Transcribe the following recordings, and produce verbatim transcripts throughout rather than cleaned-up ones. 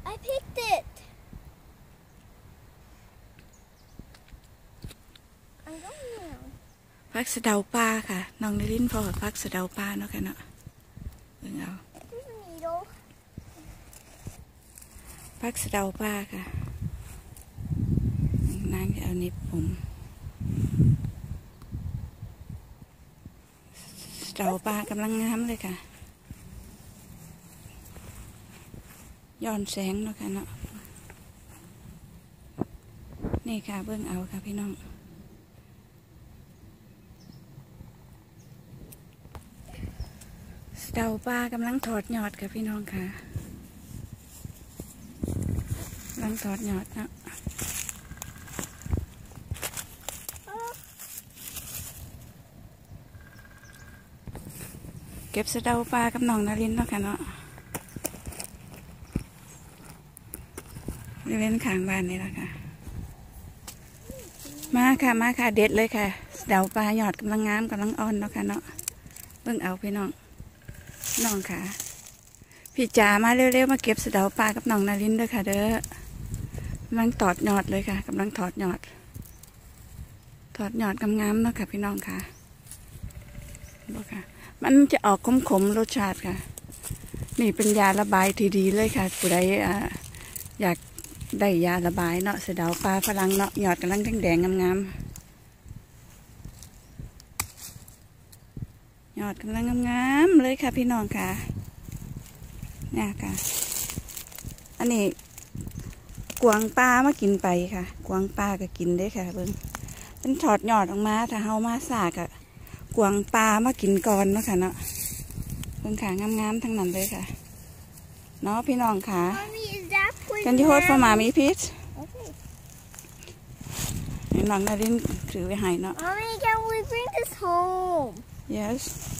I picked it. I'm going now. พักสะเดาปลาค่ะน้องนรินทร์พอพักสะเดาปลาเนาะค่ะเนาะเบิ่งเอา There's a needle. พักสะเดาปลาค่ะนางจะเอานิบผมสะเดาปลากำลังงามเลยค่ะย้อนแสงเนาะค่ะเนาะนี่ค่ะเบิ่งเอาค่ะพี่น้องเดาปลากำลังถอดยอดค่ะพี่น้องค่ะกำลังถอดยอดนะเก็บสะเดาปลากับน้องนรินทร์เนาะค่ะเนาะบริเวณข้างบ้านนี่แหละค่ะมาค่ะมาค่ะเด็ดเลยค่ะเดาปลาหยอดกำลังงามกำลังอ่อนเนาะค่ะเนาะเบิ่งเอาพี่น้องน้องค่ะพี่จ๋ามาเร็วๆมาเก็บสะเดาปลากับน้องนรินทร์ด้วยค่ะเด้อกำลังถอดหยอดเลยค่ะกำลังถอดหยอดถอดหยอดงามๆเนาะค่ะพี่น้องค่ะบอกค่ะมันจะออกขมๆรสชาติค่ะนี่เป็นยาระบายที่ดีเลยค่ะผู้ใดอยากได้ยาระบายเนาะสะเดาปลาฝรั่งเนาะหยอดกำลังแดงๆงามๆหยอดกำลังงามๆเลยค่ะพี่น้องค่ะเนี่ยค่ะอันนี้กวางปลามากินไปค่ะกวางปลาก็กินได้ค่ะเบิ้งเป็นถอดหยอดออกมาถ้าเฮามาสากอะกวางปลามากินก่อนเนาะค่ะเนาะเบิ้งขางามๆทั้งนั้นเลยค่ะเนาะพี่น้องค่ะกันที่โฮดฟอร์มามีพีชน้องนารินถือไว้ให้เนาะ Mommy, can we bring this home? yes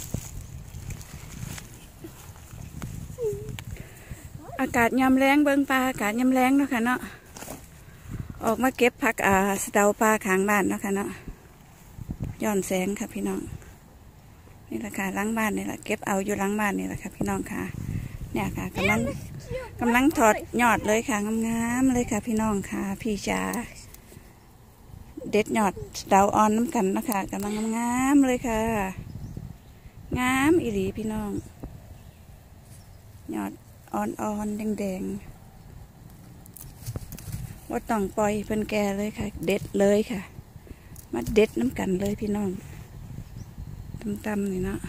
อากาศยามแรงเบิ้งปลาอากาศยามแรงเนาะค่ะเนาะออกมาเก็บผักอ่าสะเดาปลาขางบ้านเนาะค่ะเนาะย้อนแสงค่ะพี่น้องนี่แหละค่ะล้างบ้านนี่แหละเก็บเอาอยู่ล้างบ้านนี่แหละค่ะพี่น้องค่ะเนี่ยค่ะกำลังกำลังถอดยอดเลยค่ะงามๆเลยค่ะพี่น้องค่ะพี่จ๋าเด็ดยอดเดาอ่อนน้ำกันนะคะกำลังงามเลยค่ะงามอีหลีพี่น้องยอดอ่อนๆแดงๆว่าต้องปล่อยเป็นแก่เลยค่ะเด็ดเลยค่ะมาเด็ดน้ำกันเลยพี่น้องตำๆนี่เนาะ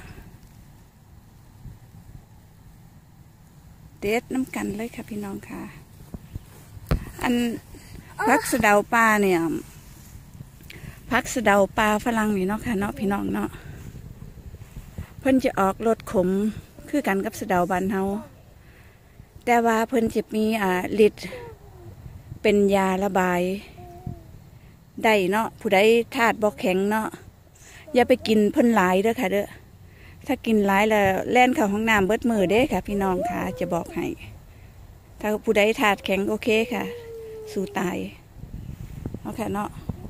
เด็ดน้ำกันเลยค่ะพี่น้องค่ะอันพักสะเดาปลาเนี่ยพักสะเดาปลาฝรั่งนี่เนาะค่ะเนาะพี่น้องเนาะเพิ่นจะออกรสขมคือกันกับสะเดาบ้านเฮาแต่ว่าเพิ่นจะมีอ่าฤทธิ์เป็นยาระบายได้เนาะผู้ใดธาตุบ่แข็งเนาะอย่าไปกินเพิ่นหลายเด้อค่ะเด้อถ้ากินหลายแล้วแล่นเข้าห้องน้ำเบิดมือเด้ค่ะพี่น้องค่ะจะบอกให้ถ้าผู้ใดธาตุแข็งโอเคค่ะสู้ตายเอาค่ะเนาะ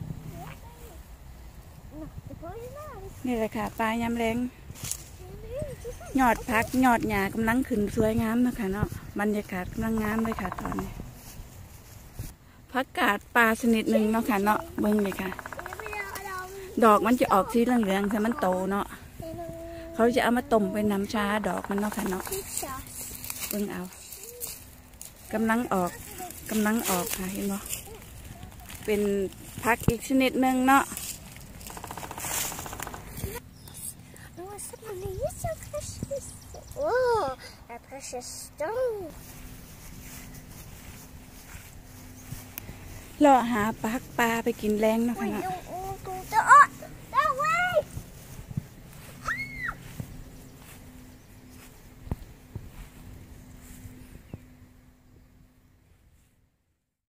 นี่แหละค่ะปลายำแรงยอดพักยอดหญ้ากำลังขึ้นสวยงามนะคะเนาะบรรยากาศกำลังงามเลยค่ะตอนนี้ผักกาดปลาชนิดหนึ่งเนาะค่ะเนาะเบิ้งเลยค่ะดอกมันจะออกสีเหลืองๆแต่มันโตเนาะเขาจะเอามาต้มเป็นน้ำชาดอกมันเนาะค่ะเนาะเบิ้งเอากำลังออกกำลังออกค่ะเห็นไหมเป็นผักอีกชนิดหนึ่งเนาะ Oh, a precious stone. เลาะหาปลาปลาไปกินแรงเนาะค่ะเนาะ